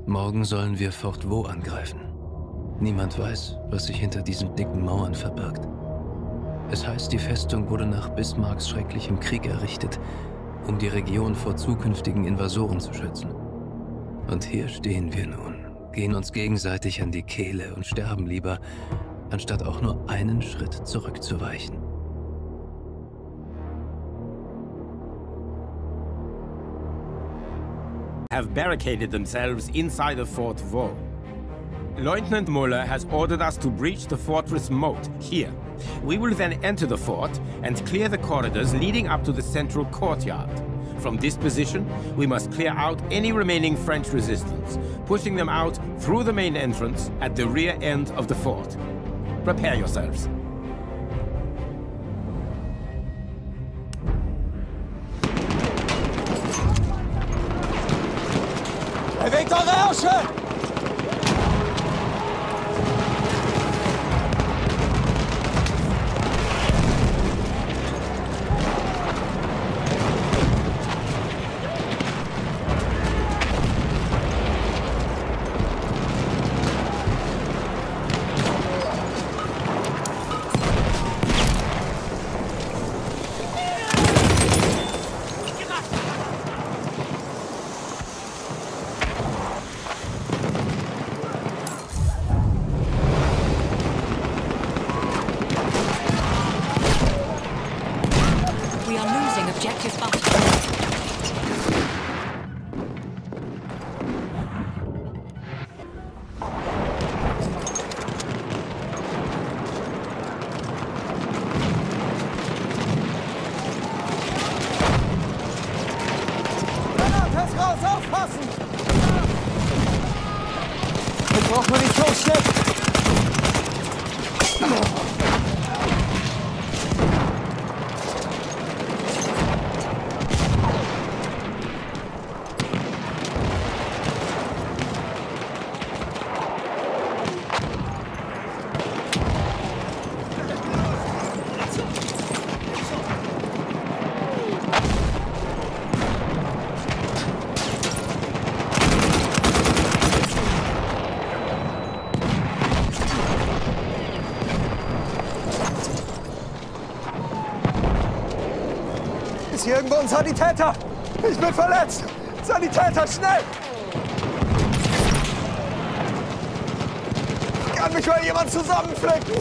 Morgen sollen wir Fort Vaux angreifen. Niemand weiß, was sich hinter diesen dicken Mauern verbirgt. Es heißt, die Festung wurde nach Bismarcks schrecklichem Krieg errichtet, um die Region vor zukünftigen Invasoren zu schützen. Und hier stehen wir nun, gehen uns gegenseitig an die Kehle und sterben lieber, anstatt auch nur einen Schritt zurückzuweichen. Have barricaded themselves inside the Fort Vaux. Lieutenant Muller has ordered us to breach the fortress moat here. We will then enter the fort and clear the corridors leading up to the central courtyard. From this position, we must clear out any remaining French resistance, pushing them out through the main entrance at the rear end of the fort. Prepare yourselves. Bewegt eure Ärsche! Hier irgendwo ein Sanitäter! Ich bin verletzt! Sanitäter, schnell! Kann mich mal jemand zusammenflicken?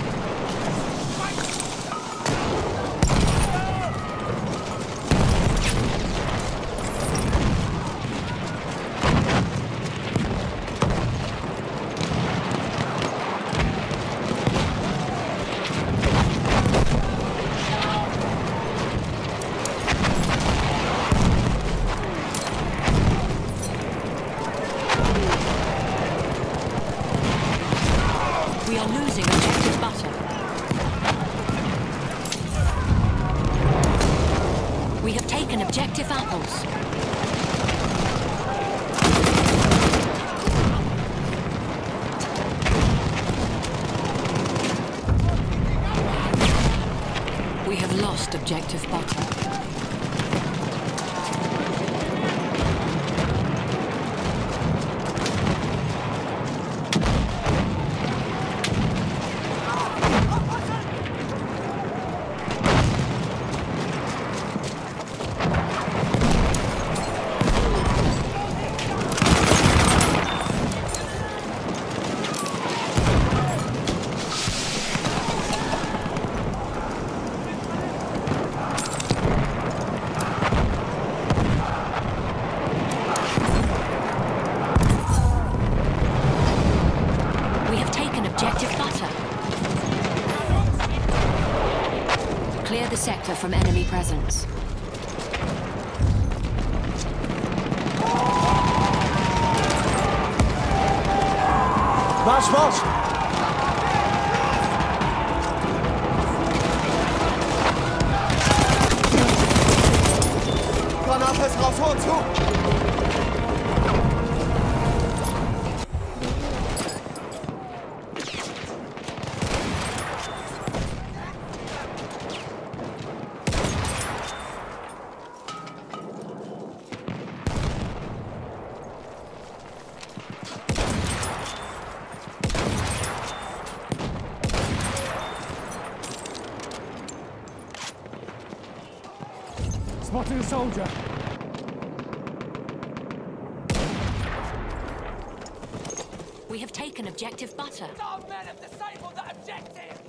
Objective butter. From enemy presence. Marsch, Marsch! Granate ist raus, hoch zu! soldier. We have taken objective butter. Our men have disabled that objective!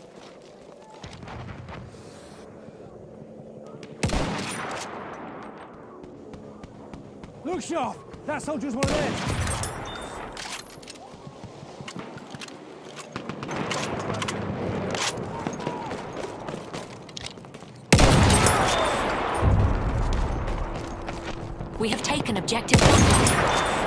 Look sharp! That soldier's one of theirs! We have taken objective butter.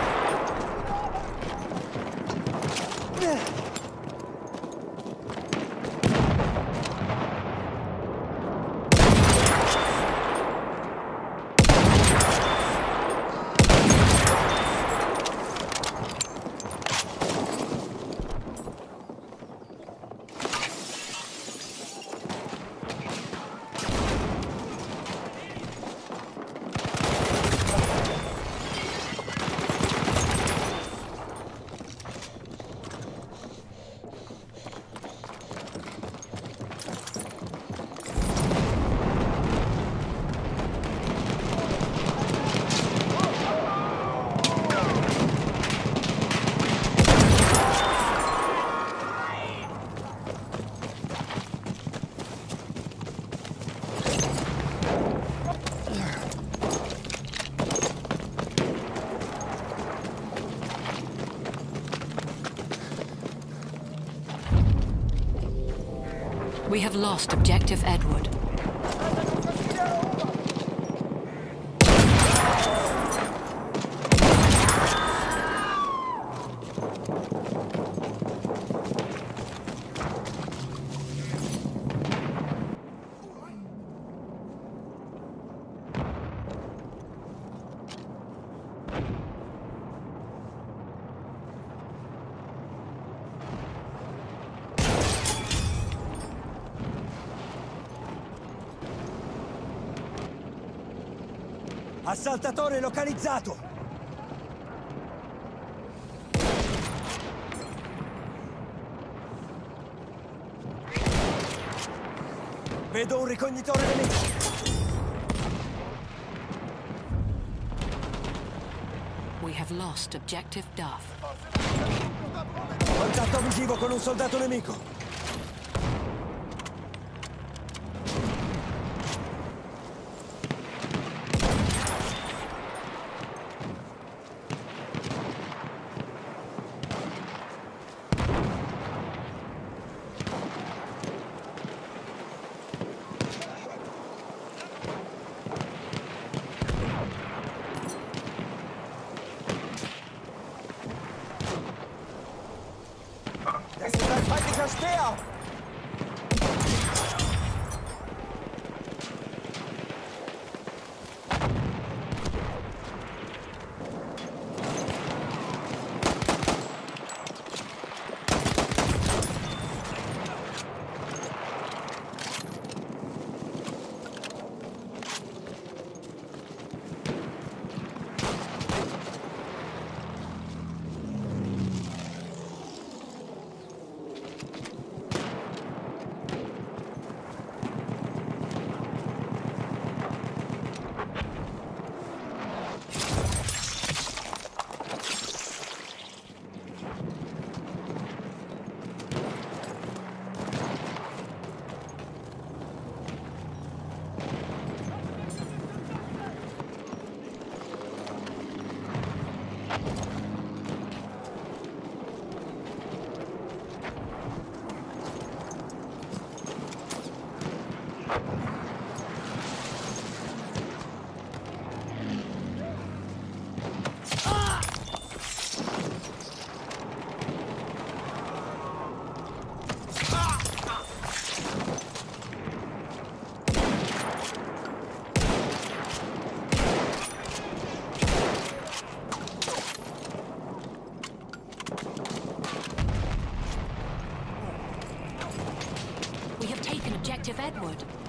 We have lost objective Edward. Assaltatore localizzato! Vedo un ricognitore nemico! We have lost objective Duff. Contatto visivo con un soldato nemico! Das ist ein feindlicher Speer! We have taken objective Edward.